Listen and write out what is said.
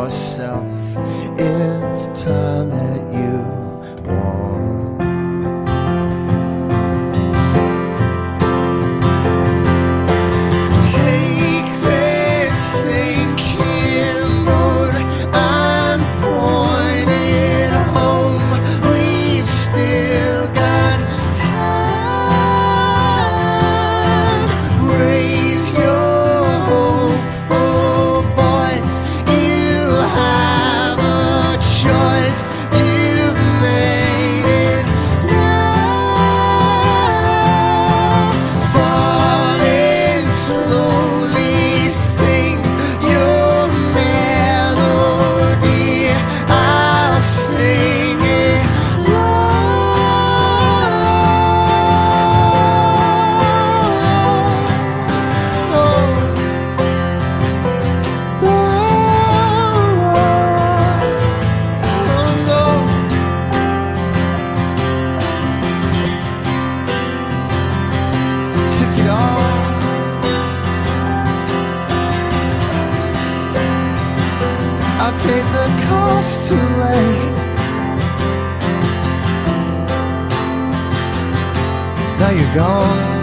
yourself. It's time that you want. Take this sinking road and point it home. We've still got time. Raise your hopeful voice. You have a choice. You've made it now. Falling slowly, sing your melody. I'll sing it took it all. I paid the cost too late. Now you're gone.